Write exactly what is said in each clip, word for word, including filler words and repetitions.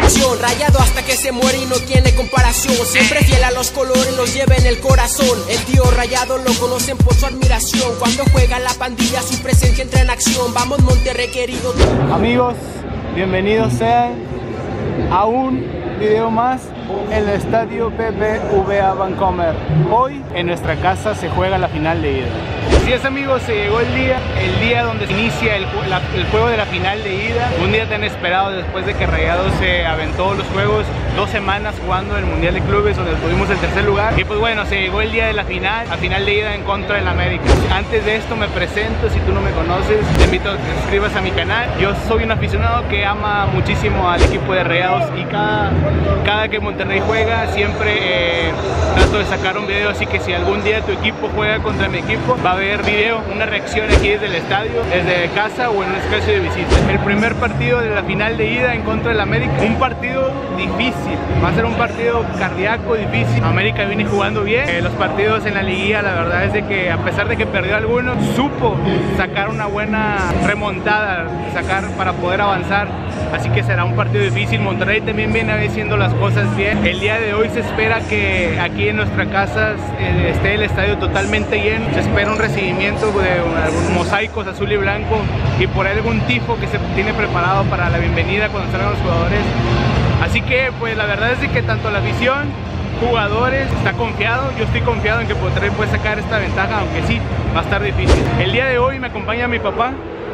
acción. Rayado hasta que se muere y no tiene comparación. Siempre fiel a los colores, los lleva en el corazón. El tío Rayado lo conocen por su admiración. Cuando juega la pandilla, su presencia entra en acción. Vamos Monterrey querido. Amigos, bienvenidos sean a un video más en el estadio B B V A Vancomer. Hoy en nuestra casa se juega la final de ida. Así es amigos, se llegó el día, el día donde se inicia el, la, el juego de la final de ida. Un día tan esperado después de que Rayados se aventó los juegos dos semanas jugando el Mundial de Clubes, donde tuvimos el tercer lugar. Y pues bueno, se llegó el día de la final, la final de ida en contra del América. Antes de esto me presento, si tú no me conoces, te invito a que te suscribas a mi canal. Yo soy un aficionado que ama muchísimo al equipo de Rayados y cada, cada que Monterrey juega siempre eh, trato de sacar un video, así que si algún día tu equipo juega contra mi equipo, va a haber video, una reacción aquí desde el estadio, desde casa o en un espacio de visita. El primer partido de la final de ida en contra del América, un partido difícil, va a ser un partido cardíaco, difícil. América viene jugando bien, eh, los partidos en la liguilla la verdad es de que a pesar de que perdió algunos, supo sacar una buena remontada, sacar para poder avanzar, así que será un partido difícil. Monterrey también viene haciendo las cosas bien. El día de hoy se espera que aquí en nuestra casa eh, esté el estadio totalmente lleno, se espera un recibimiento de algunos mosaicos azul y blanco y por ahí algún tifo que se tiene preparado para la bienvenida cuando salgan los jugadores. Así que pues la verdad es de que tanto la afición, jugadores, está confiado, yo estoy confiado en que Monterrey puede sacar esta ventaja, aunque sí, va a estar difícil. El día de hoy me acompaña mi papá.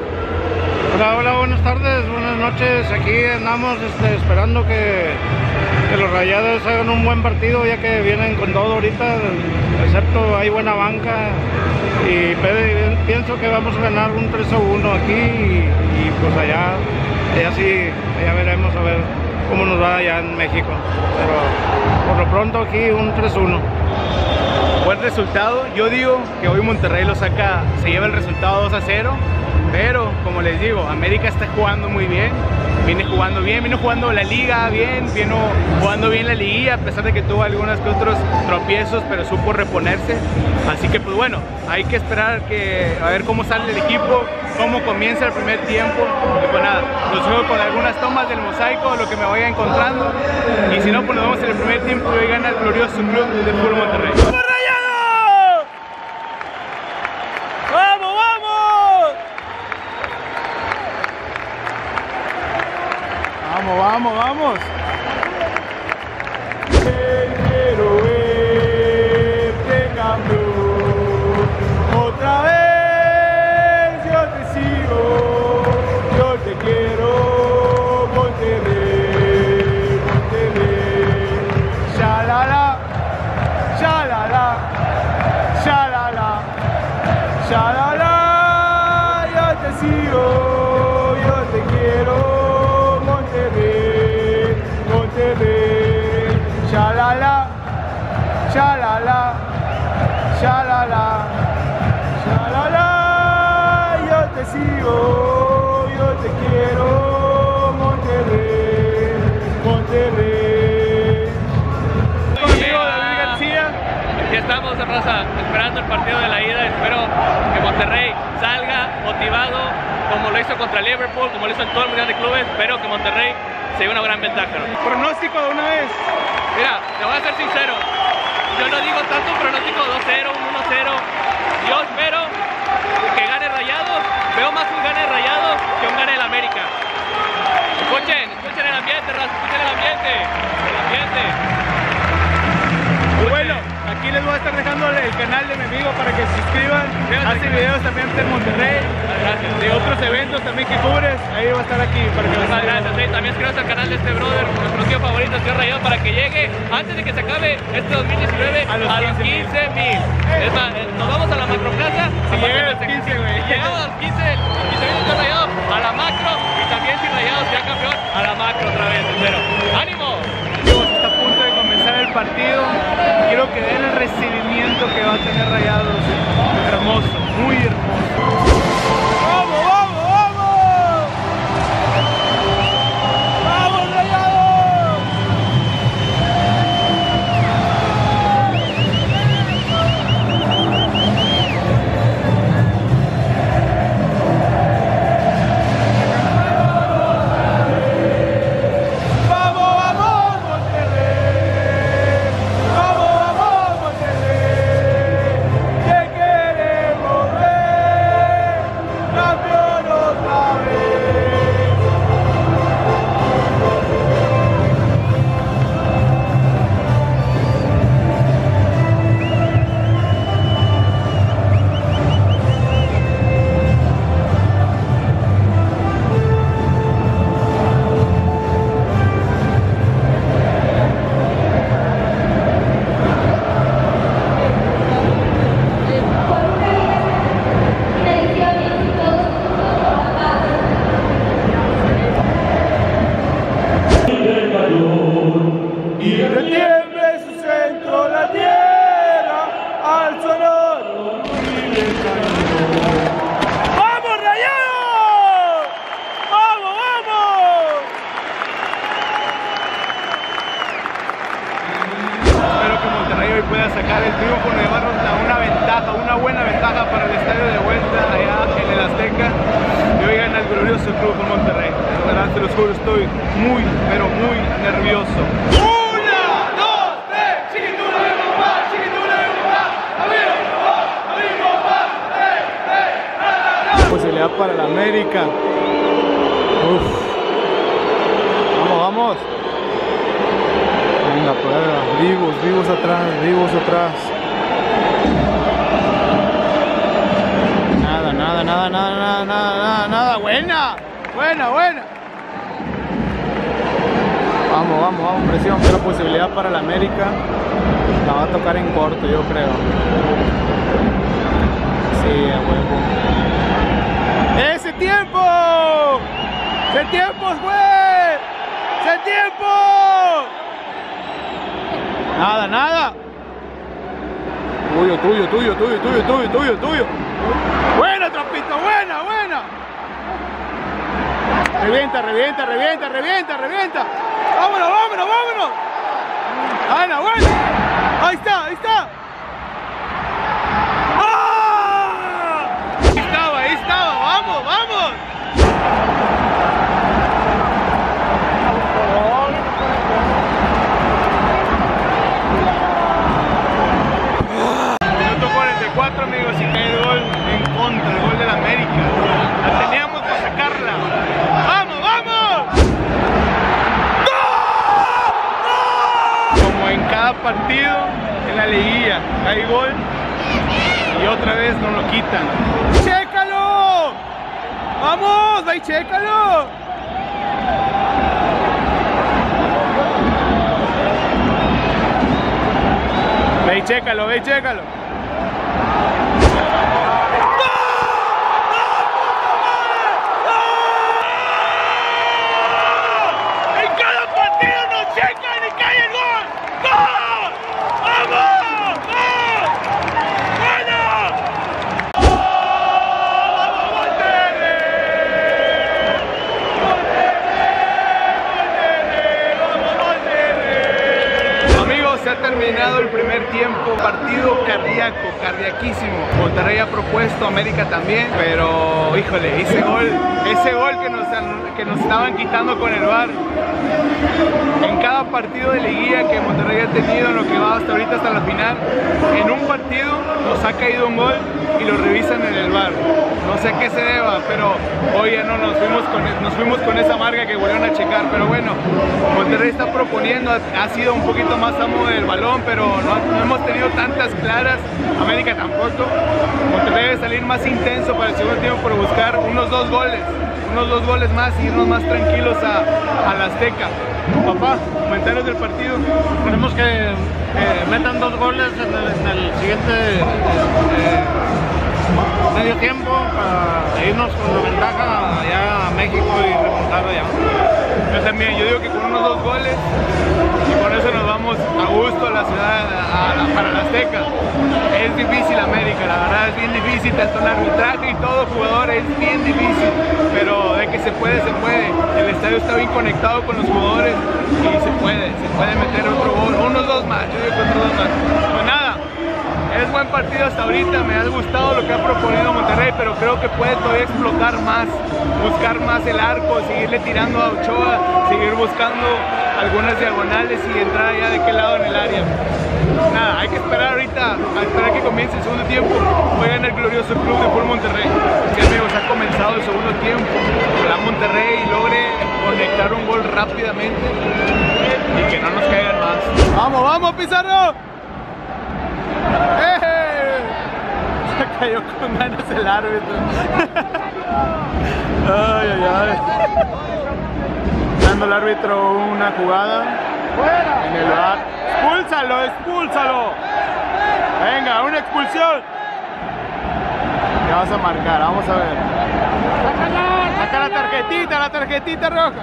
Hola, hola, buenas tardes, buenas noches. Aquí andamos este, esperando que, que los Rayados hagan un buen partido, ya que vienen con todo ahorita, excepto hay buena banca. Y pienso que vamos a ganar un tres a uno aquí y, y pues allá, allá sí, allá veremos a ver cómo nos va allá en México. Pero por lo pronto aquí un tres a uno. Buen resultado, yo digo que hoy Monterrey lo saca, se lleva el resultado dos a cero. Pero, como les digo, América está jugando muy bien, viene jugando bien, vino jugando la liga bien, vino jugando bien la liguilla, a pesar de que tuvo algunos que otros tropiezos, pero supo reponerse. Así que, pues bueno, hay que esperar que, a ver cómo sale el equipo, cómo comienza el primer tiempo. Y pues nada, los juego con algunas tomas del mosaico, lo que me vaya encontrando. Y si no, pues nos vemos en el primer tiempo y hoy gana el glorioso Club de Fútbol Monterrey. Vamos, vamos. Quiero verte campeón. Otra vez yo te sigo. Yo te quiero, Monterrey, Monterrey. Shalala, shalala, shalala, shalala. Yo te sigo, yo te quiero. Shalala, shalala, shalala, shalala, yo te sigo, yo te quiero, Monterrey, Monterrey. Conmigo David García. Aquí estamos, raza, esperando el partido de la ida. Espero que Monterrey salga motivado como lo hizo contra Liverpool, como lo hizo en todo el Mundial de Clubes. Espero que Monterrey se lleve una gran ventaja, ¿no? Pronóstico de una vez. Mira, te voy a ser sincero, yo no digo tanto un pronóstico dos cero, uno cero. Yo espero que gane Rayados. Veo más un gane Rayados que un gane el América. Escuchen, escuchen el ambiente, raza, escuchen el ambiente, el ambiente. Muy bueno, aquí les voy a estar dejando el canal de mi amigo para que se suscriban. Hace videos también de Monterrey, Gracias. de otros eventos también que cubres. Ahí va a estar aquí para que lo Muchas sigan. gracias, sí. También suscríbanse al canal de este brother, nuestro tío favorito, tío Rayado, para que llegue antes de que se acabe este dos mil diecinueve A los a los quince mil. Es más, eh, nos vamos a la macroplaza. Si llega a los quince, güey. Si llegamos a los quince, quince mil tío Rayado, a la macro. Y también si Rayados ya campeón, a la macro otra vez. Pero, ¡ánimo! Está a punto de comenzar el partido. Quiero que den el recibimiento que va a tener Rayados. Hermoso, muy hermoso. ¡Vamos, vamos, vamos! ¡Vamos, Rayados! ¡Vamos! sacar el triunfo, llevarnos una ventaja, una buena ventaja para el estadio de vuelta allá en el Azteca y hoy gana el glorioso Club Monterrey. De verdad, te los juro, estoy muy, pero muy nervioso. ¡Una, dos, tres! ¡Chiquitula de papá! ¡Chiquitula de papá! ¡Amigo papá! ¡Amigo papá! ¡Tres, tres! ¡Nada! Posibilidad para la América. Uf. Vamos, vamos. Venga, prueba. Vivos, vivos atrás, vivos atrás. Nada, nada, nada, nada, nada, nada, nada, nada. Buena, buena, buena. Vamos, vamos, vamos, presión. La posibilidad para la América la va a tocar en corto, yo creo. Sí, a huevo. ¡Ese tiempo! ¡Ese tiempo, güey! ¡Ese tiempo! Nada, nada. Tuyo, tuyo, tuyo, tuyo, tuyo, tuyo, tuyo, tuyo. Buena, Trapito, buena, buena. Revienta, revienta, revienta, revienta, revienta. Vámonos, vámonos, vámonos. Buena, buena. Ahí está, ahí está. ¡Ah! Ahí estaba, ahí estaba. Vamos, vamos. Cuatro amigos y cae el gol en contra, el gol del América. La teníamos para sacarla. ¡Vamos, vamos! ¡Gol! ¡Gol! Como en cada partido en la liguilla, cae gol y otra vez nos lo quitan. ¡Chécalo! ¡Vamos! ¡Ve y chécalo! Ve y chécalo, ve y chécalo. Se ha terminado el primer tiempo, partido cardíaco, cardiaquísimo. Monterrey ha propuesto, América también, pero híjole, ese gol, ese gol que nos, que nos estaban quitando con el V A R. En cada partido de liguilla que Monterrey ha tenido en lo que va hasta ahorita, hasta la final, en un partido nos ha caído un gol y lo revisan en el V A R. No sé a qué se deba, pero hoy ya no nos fuimos con, nos fuimos con esa marca que volvieron a checar. Pero bueno, Monterrey está proponiendo, ha, ha sido un poquito más amo del balón, pero no, no hemos tenido tantas claras. América tampoco. Monterrey debe salir más intenso para el segundo tiempo por buscar unos dos goles, unos dos goles más y irnos más tranquilos a, a la Azteca. Papá, comentarios del partido. Queremos que eh, metan dos goles en el, en el siguiente eh, medio tiempo para irnos con la ventaja allá a México y remontar allá. Yo también, yo digo que con unos dos goles y con eso nos vamos a gusto a la ciudad, a la, para la Azteca. Es difícil América, la verdad es bien difícil, tanto el arbitraje y todo jugador es bien difícil, pero de que se puede, se puede. El estadio está bien conectado con los jugadores y se puede, se puede meter otro gol, unos dos más, yo digo que otros dos más. Pues nada, es buen partido hasta ahorita, me ha gustado lo que ha proponido Monterrey, pero creo que puede todavía explotar más, buscar más el arco, seguirle tirando a Ochoa, seguir buscando algunas diagonales y entrar allá de qué lado en el área. Nada, hay que esperar ahorita, a esperar que comience el segundo tiempo. Juega en el glorioso Club de Fútbol Monterrey. Sí, amigos, ha comenzado el segundo tiempo. Ojalá Monterrey logre conectar un gol rápidamente y que no nos caigan más. ¡Vamos, vamos, Pizarro! ¡Eh! Se cayó con ganas el árbitro. Ay, ay, ay. Dando el árbitro una jugada en el V A R. ¡Expúlsalo, expúlsalo! Venga, una expulsión. ¿Qué vas a marcar? Vamos a ver. Saca la tarjetita, la tarjetita roja.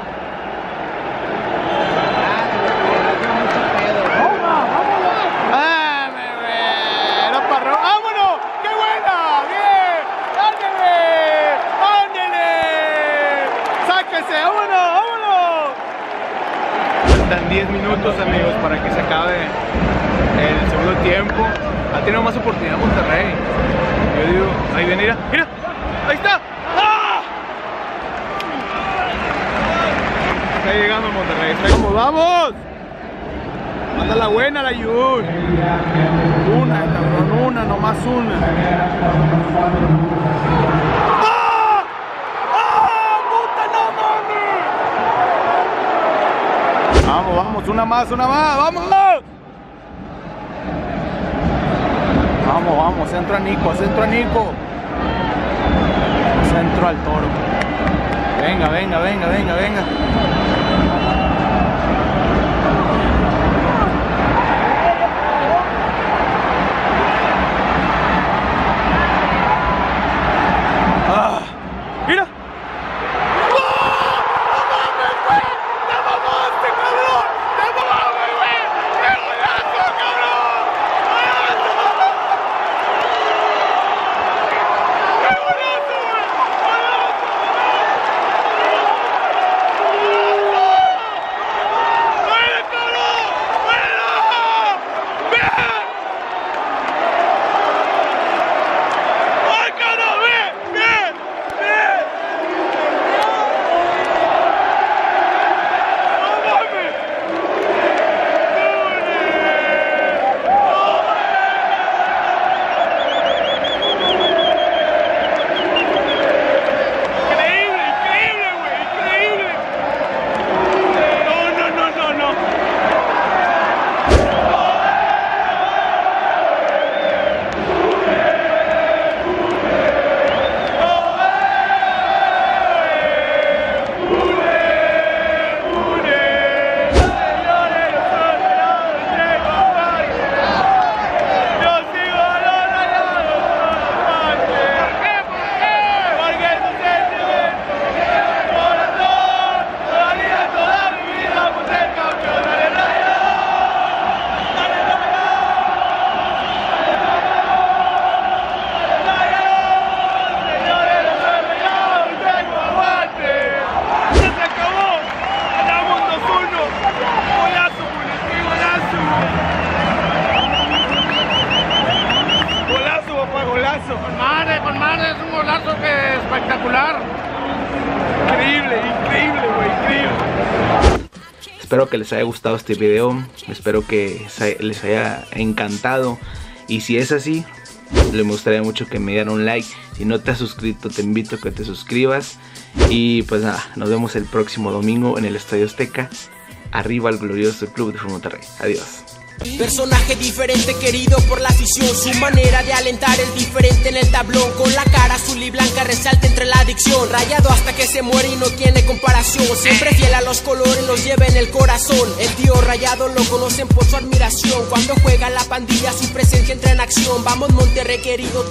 ¡Vámonos! ¡Qué buena! ¡Bien! ¡Ándale! ¡Ándale! ¡Sáquese! ¡Vámonos! ¡Vámonos! Faltan diez minutos, amigos, para que se acabe en el segundo tiempo. Ha tenido más oportunidad Monterrey. Yo digo, ahí viene, mira, mira, ahí está. ¡Ah! Está llegando el Monterrey. Está... ¡Vamos, vamos! Manda la buena, la Yud. Una, cabrón, una, nomás una. ¡Ah! ¡Ah! ¡Puta, no mames! Vamos, vamos, una más, una más, vamos. Vamos, vamos, centro a Nico, centro a Nico. Centro al Toro. Venga, venga, venga, venga, venga. Ah, mira. Con madre, con madre, es un golazo que espectacular. Increíble, increíble, güey, increíble. Espero que les haya gustado este video, espero que les haya encantado. Y si es así, les gustaría mucho que me dieran un like. Si no te has suscrito, te invito a que te suscribas. Y pues nada, nos vemos el próximo domingo en el Estadio Azteca. Arriba el glorioso Club de Fútbol Monterrey. Adiós. Personaje diferente, querido por la afición. Su manera de alentar es diferente en el tablón. Con la cara azul y blanca resalta entre la adicción. Rayado hasta que se muere y no tiene comparación. Siempre fiel a los colores, los lleva en el corazón. El tío Rayado lo conocen por su admiración. Cuando juega la pandilla, su presencia entra en acción. Vamos Monterrey, querido.